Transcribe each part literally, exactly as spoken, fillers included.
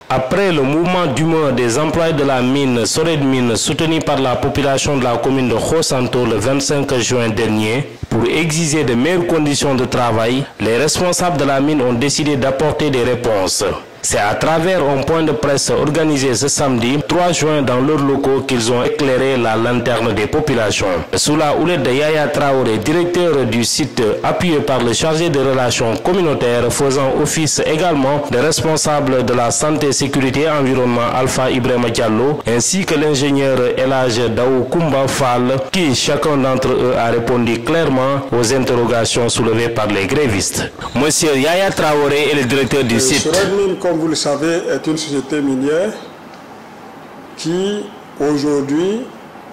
Après le mouvement d'humeur des employés de la mine Soredmine soutenu par la population de la commune de Khossanto le vingt-cinq juin dernier, pour exiger de meilleures conditions de travail, les responsables de la mine ont décidé d'apporter des réponses. C'est à travers un point de presse organisé ce samedi trois juin dans leurs locaux qu'ils ont éclairé la lanterne des populations. Sous la houlette de Yaya Traoré, directeur du site, appuyé par le chargé de relations communautaires, faisant office également de responsable de la santé, sécurité et environnement Alpha Ibrahima Diallo, ainsi que l'ingénieur Elhaj Daou Koumba Fall, qui chacun d'entre eux a répondu clairement aux interrogations soulevées par les grévistes. Monsieur Yaya Traoré est le directeur du site. Comme vous le savez, est une société minière qui, aujourd'hui,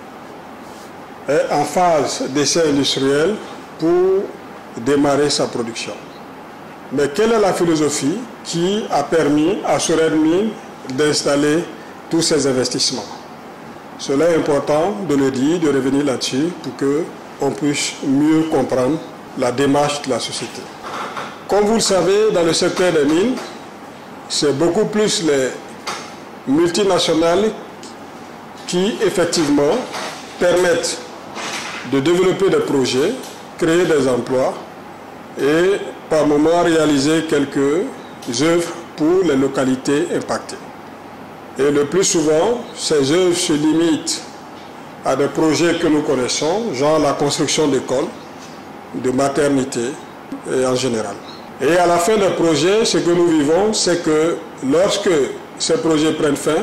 est en phase d'essai industriel pour démarrer sa production. Mais quelle est la philosophie qui a permis à Soredmine d'installer tous ces investissements? Cela est important de le dire, de revenir là-dessus pour qu'on puisse mieux comprendre la démarche de la société. Comme vous le savez, dans le secteur des mines, c'est beaucoup plus les multinationales qui, effectivement, permettent de développer des projets, créer des emplois et, par moment, réaliser quelques œuvres pour les localités impactées. Et le plus souvent, ces œuvres se limitent à des projets que nous connaissons, genre la construction d'écoles, de maternités et en général. Et à la fin des projets, ce que nous vivons, c'est que lorsque ces projets prennent fin,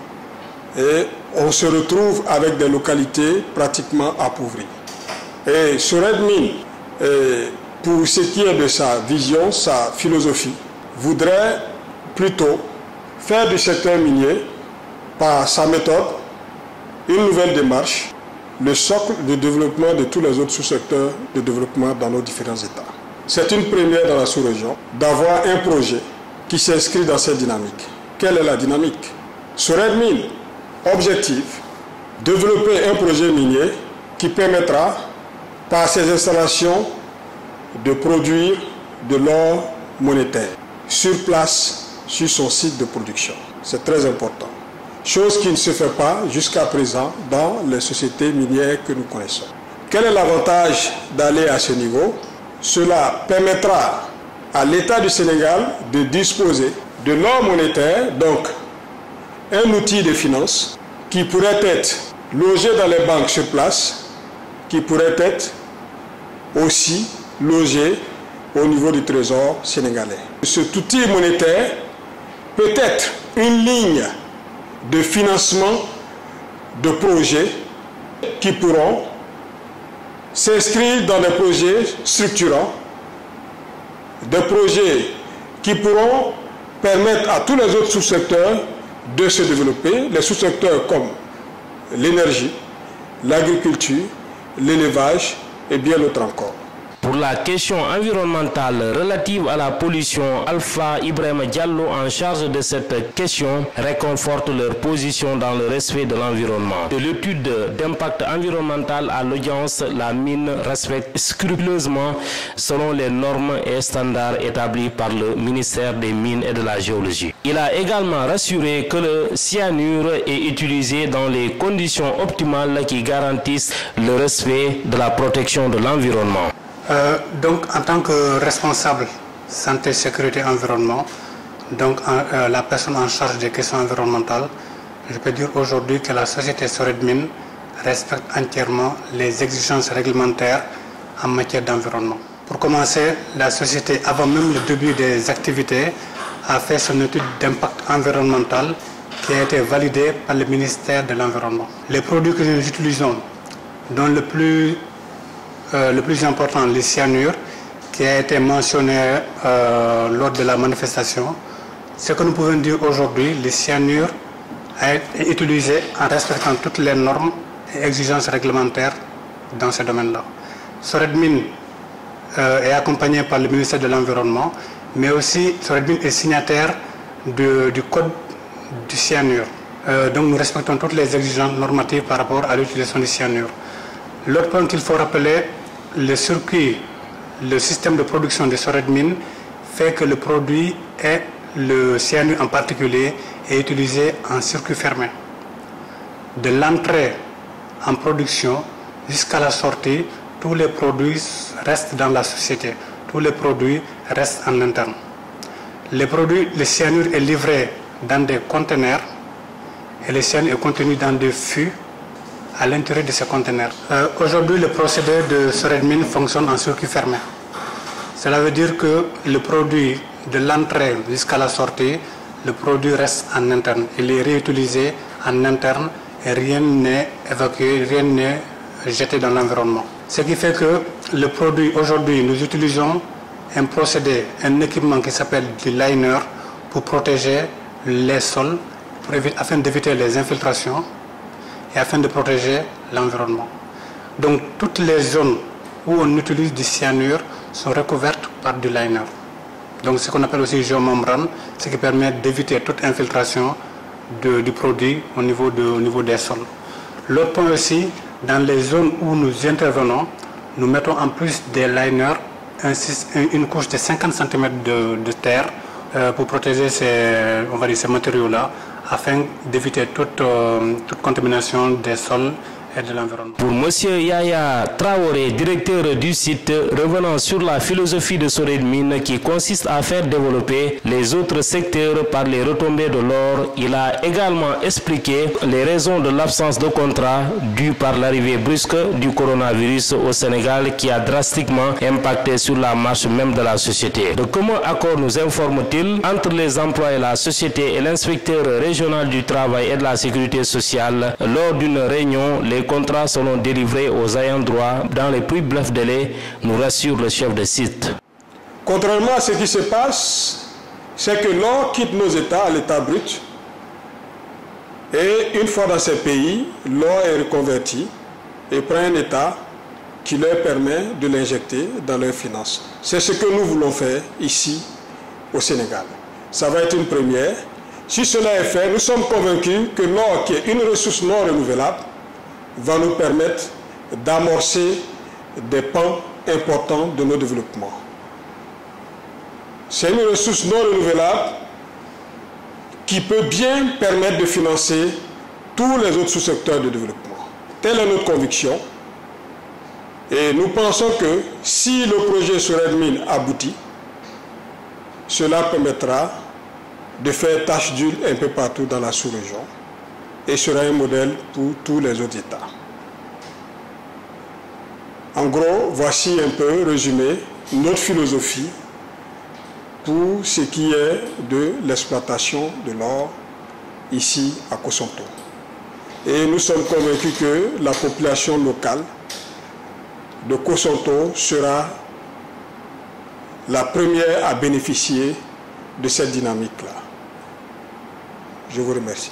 et on se retrouve avec des localités pratiquement appauvries. Et Soredmine, pour ce qui est de sa vision, sa philosophie, voudrait plutôt faire du secteur minier, par sa méthode, une nouvelle démarche, le socle de développement de tous les autres sous-secteurs de développement dans nos différents États. C'est une première dans la sous-région d'avoir un projet qui s'inscrit dans cette dynamique. Quelle est la dynamique? Soredmine, objectif, développer un projet minier qui permettra, par ses installations, de produire de l'or monétaire sur place, sur son site de production. C'est très important. Chose qui ne se fait pas jusqu'à présent dans les sociétés minières que nous connaissons. Quel est l'avantage d'aller à ce niveau? Cela permettra à l'État du Sénégal de disposer de l'or monétaire, donc un outil de finance qui pourrait être logé dans les banques sur place, qui pourrait être aussi logé au niveau du trésor sénégalais. Cet outil monétaire peut être une ligne de financement de projets qui pourront s'inscrire dans des projets structurants, des projets qui pourront permettre à tous les autres sous-secteurs de se développer, les sous-secteurs comme l'énergie, l'agriculture, l'élevage et bien d'autres encore. Pour la question environnementale relative à la pollution, Alpha Ibrahima Diallo, en charge de cette question, réconforte leur position dans le respect de l'environnement. De l'étude d'impact environnemental à l'audience, la mine respecte scrupuleusement selon les normes et standards établis par le ministère des Mines et de la Géologie. Il a également rassuré que le cyanure est utilisé dans les conditions optimales qui garantissent le respect de la protection de l'environnement. Euh, donc, en tant que responsable santé, sécurité, environnement, donc en, euh, la personne en charge des questions environnementales, je peux dire aujourd'hui que la société Soredmine respecte entièrement les exigences réglementaires en matière d'environnement. Pour commencer, la société, avant même le début des activités, a fait son étude d'impact environnemental qui a été validée par le ministère de l'Environnement. Les produits que nous utilisons, dont le plus Euh, le plus important, le cyanure, qui a été mentionné euh, lors de la manifestation. Ce que nous pouvons dire aujourd'hui, le cyanure a été utilisé en respectant toutes les normes et exigences réglementaires dans ce domaine-là. Soredmine euh, est accompagné par le ministère de l'Environnement, mais aussi Soredmine est signataire de, du code du cyanure. Euh, donc nous respectons toutes les exigences normatives par rapport à l'utilisation du cyanure. L'autre point qu'il faut rappeler, le circuit, le système de production de Soredmine fait que le produit, et le cyanure en particulier, est utilisé en circuit fermé. De l'entrée en production jusqu'à la sortie, tous les produits restent dans la société. Tous les produits restent en interne. Les produits, le cyanure est livré dans des conteneurs et le cyanure est contenu dans des fûts à l'intérieur de ces conteneurs. Euh, Aujourd'hui, le procédé de SOREDMIN fonctionne en circuit fermé. Cela veut dire que le produit de l'entrée jusqu'à la sortie, le produit reste en interne. Il est réutilisé en interne et rien n'est évacué, rien n'est jeté dans l'environnement. Ce qui fait que le produit, aujourd'hui, nous utilisons un procédé, un équipement qui s'appelle du liner pour protéger les sols, pour éviter, afin d'éviter les infiltrations et afin de protéger l'environnement. Donc toutes les zones où on utilise du cyanure sont recouvertes par du liner. Donc ce qu'on appelle aussi géomembrane, ce qui permet d'éviter toute infiltration de, du produit au niveau, de, au niveau des sols. L'autre point aussi, dans les zones où nous intervenons, nous mettons en plus des liners un, une couche de cinquante centimètres de, de terre euh, pour protéger ces, on va dire, ces matériaux-là, afin d'éviter toute, euh, toute contamination des sols et de l'environnement. Pour M. Yaya Traoré, directeur du site, revenant sur la philosophie de SOREDMIN qui consiste à faire développer les autres secteurs par les retombées de l'or, il a également expliqué les raisons de l'absence de contrat due par l'arrivée brusque du coronavirus au Sénégal qui a drastiquement impacté sur la marche même de la société. De commun accord, nous informe-t-il, entre les employés, la société et l'inspecteur régional du travail et de la sécurité sociale, lors d'une réunion, les contrats seront délivrés aux ayants droit dans les plus brefs délais, nous rassure le chef de site. Contrairement à ce qui se passe, c'est que l'or quitte nos États à l'état brut et une fois dans ces pays, l'or est reconverti et prend un état qui leur permet de l'injecter dans leurs finances. C'est ce que nous voulons faire ici au Sénégal. Ça va être une première. Si cela est fait, nous sommes convaincus que l'or, qui est une ressource non renouvelable, va nous permettre d'amorcer des pans importants de nos développements. C'est une ressource non renouvelable qui peut bien permettre de financer tous les autres sous-secteurs de développement. Telle est notre conviction. Et nous pensons que si le projet SOREDMIN aboutit, cela permettra de faire tache d'huile un peu partout dans la sous-région et sera un modèle pour tous les autres États. En gros, voici un peu résumé notre philosophie pour ce qui est de l'exploitation de l'or ici à Kosonto. Et nous sommes convaincus que la population locale de Kosonto sera la première à bénéficier de cette dynamique-là. Je vous remercie.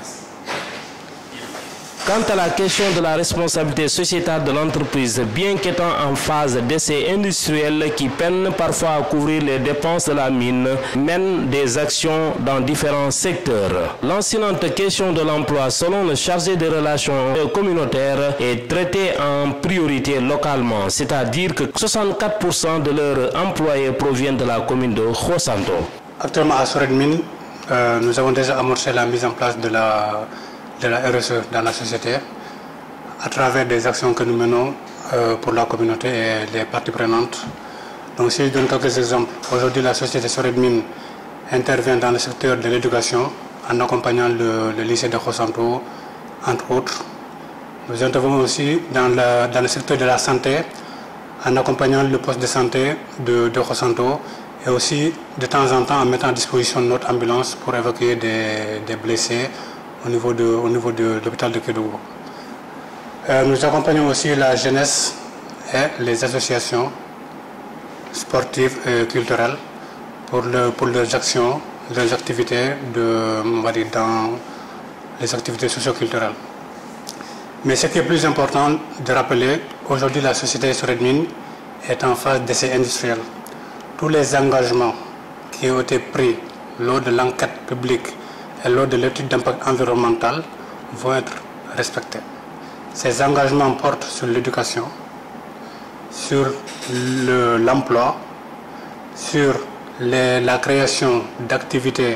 Quant à la question de la responsabilité sociétale de l'entreprise, bien qu'étant en phase d'essai industriel qui peinent parfois à couvrir les dépenses de la mine, mène des actions dans différents secteurs. L'anciennante question de l'emploi, selon le chargé des relations communautaires, est traitée en priorité localement, c'est-à-dire que soixante-quatre pour cent de leurs employés proviennent de la commune de Khosanto. Actuellement à SOREDMIN, euh, nous avons déjà amorcé la mise en place de la de la R S E dans la société à travers des actions que nous menons euh, pour la communauté et les parties prenantes. Donc si je donne quelques exemples, aujourd'hui la société SOREDMIN intervient dans le secteur de l'éducation en accompagnant le, le lycée de Khosanto, entre autres. Nous intervenons aussi dans le, dans le secteur de la santé en accompagnant le poste de santé de, de Khosanto et aussi de temps en temps en mettant à disposition notre ambulance pour évacuer des, des blessés au niveau de, au niveau de l'hôpital de Kédougou. Euh, nous accompagnons aussi la jeunesse et les associations sportives et culturelles pour, le, pour leurs actions, leurs activités de, on va dire, dans les activités socio-culturelles. Mais ce qui est plus important de rappeler, aujourd'hui la société SOREDMIN est en phase d'essai industriel. Tous les engagements qui ont été pris lors de l'enquête publique et lors de l'étude d'impact environnemental vont être respectés. Ces engagements portent sur l'éducation, sur l'emploi, le, sur les, la création d'activités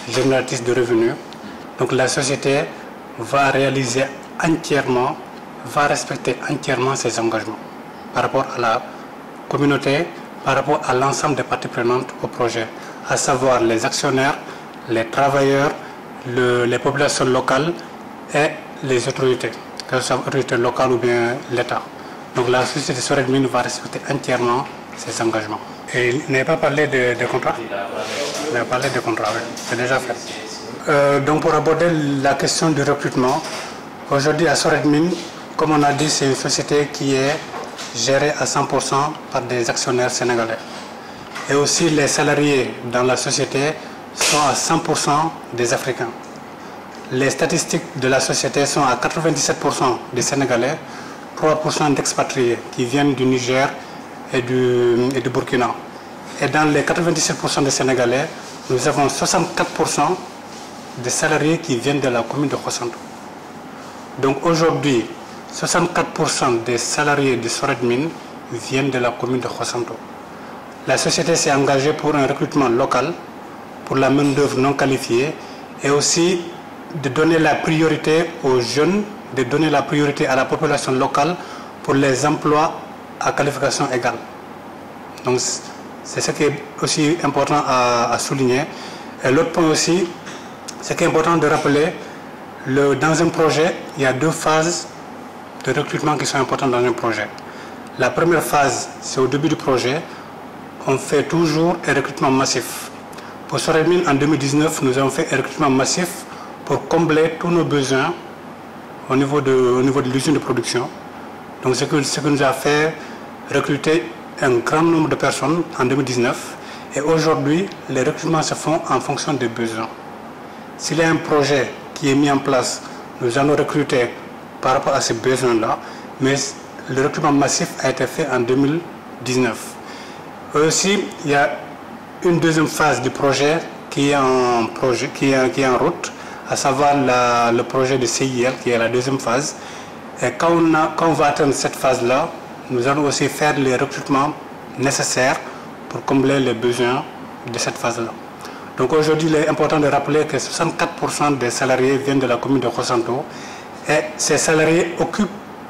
génératrice de revenus. Donc la société va réaliser entièrement, va respecter entièrement ses engagements par rapport à la communauté, par rapport à l'ensemble des parties prenantes au projet, à savoir les actionnaires, les travailleurs, le, les populations locales et les autorités, que ce soit autorités locales ou bien l'État. Donc la société Soredmine va respecter entièrement ses engagements. Et il n'avait pas parlé de, de contrat Il n'avait parlé de contrat, oui. C'est déjà fait. Euh, donc pour aborder la question du recrutement, aujourd'hui à Soredmine, comme on a dit, c'est une société qui est gérée à cent pour cent par des actionnaires sénégalais. Et aussi les salariés dans la société sont à cent pour cent des Africains. Les statistiques de la société sont à quatre-vingt-dix-sept pour cent des Sénégalais, trois pour cent d'expatriés qui viennent du Niger et du, et du Burkina. Et dans les quatre-vingt-dix-sept pour cent des Sénégalais, nous avons soixante-quatre pour cent des salariés qui viennent de la commune de Khossanto. Donc aujourd'hui, soixante-quatre pour cent des salariés de Soredmine viennent de la commune de Khossanto. La société s'est engagée pour un recrutement local, pour la main-d'œuvre non qualifiée, et aussi de donner la priorité aux jeunes, de donner la priorité à la population locale pour les emplois à qualification égale. Donc c'est ce qui est aussi important à, à souligner. Et l'autre point aussi, c'est qu'il est important de rappeler, le, dans un projet, il y a deux phases de recrutement qui sont importantes dans un projet. La première phase, c'est au début du projet, on fait toujours un recrutement massif. Pour Soredmine, en deux mille dix-neuf, nous avons fait un recrutement massif pour combler tous nos besoins au niveau de, au niveau de l'usine de production. Donc ce que, ce que nous a fait recruter un grand nombre de personnes en deux mille dix-neuf. Et aujourd'hui, les recrutements se font en fonction des besoins. S'il y a un projet qui est mis en place, nous allons recruter par rapport à ces besoins-là, mais le recrutement massif a été fait en deux mille dix-neuf. Aussi, il y a une deuxième phase du projet qui est en, projet, qui est, qui est en route, à savoir la, le projet de C I L, qui est la deuxième phase. Et quand on, a, quand on va atteindre cette phase-là, nous allons aussi faire les recrutements nécessaires pour combler les besoins de cette phase-là. Donc aujourd'hui, il est important de rappeler que soixante-quatre pour cent des salariés viennent de la commune de Khossanto et ces salariés occupent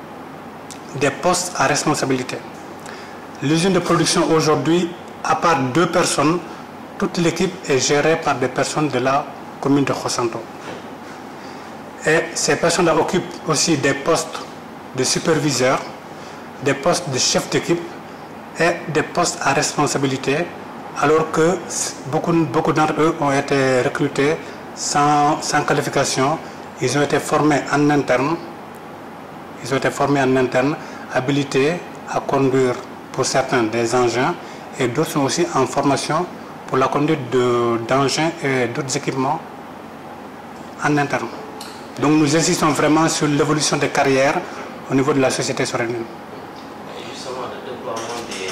des postes à responsabilité. L'usine de production aujourd'hui, à part deux personnes, toute l'équipe est gérée par des personnes de la commune de Khossanto. Et ces personnes-là occupent aussi des postes de superviseurs, des postes de chef d'équipe et des postes à responsabilité, alors que beaucoup, beaucoup d'entre eux ont été recrutés sans, sans qualification. Ils ont été formés en interne, ils ont été formés en interne, habilités à conduire pour certains des engins, et d'autres sont aussi en formation pour la conduite d'engins et d'autres équipements en interne. Donc nous insistons vraiment sur l'évolution des carrières au niveau de la société Soredmine. Justement, le déploiement des,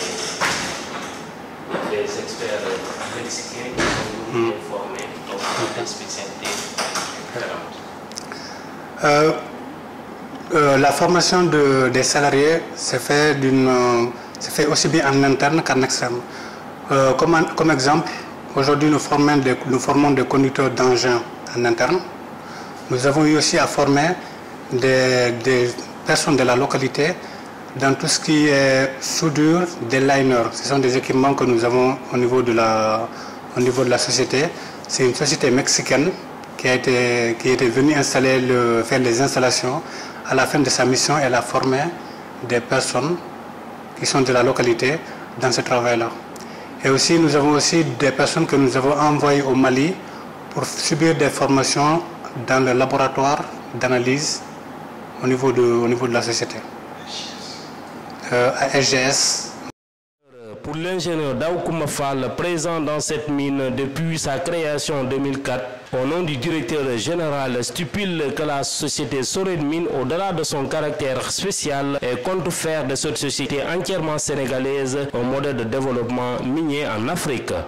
des experts mexicains qui sont mmh. formés dans des spécialités différentes. Euh, euh, la formation de, des salariés se fait, euh, fait aussi bien en interne qu'en externe. Euh, comme, comme exemple, aujourd'hui nous, nous formons des conducteurs d'engins en interne. Nous avons eu aussi à former des, des personnes de la localité dans tout ce qui est soudure des liners. Ce sont des équipements que nous avons au niveau de la, au niveau de la société. C'est une société mexicaine qui a été, qui a été venue installer le, faire les installations. À la fin de sa mission, elle a formé des personnes qui sont de la localité dans ce travail-là. Et aussi, nous avons aussi des personnes que nous avons envoyées au Mali pour subir des formations dans le laboratoire d'analyse au niveau de, au niveau de la société. Euh, à S G S. Pour l'ingénieur Daoukouma Fall, présent dans cette mine depuis sa création en deux mille quatre, au nom du directeur général, stipule que la société Soredmine, au-delà de son caractère spécial, compte faire de cette société entièrement sénégalaise un modèle de développement minier en Afrique.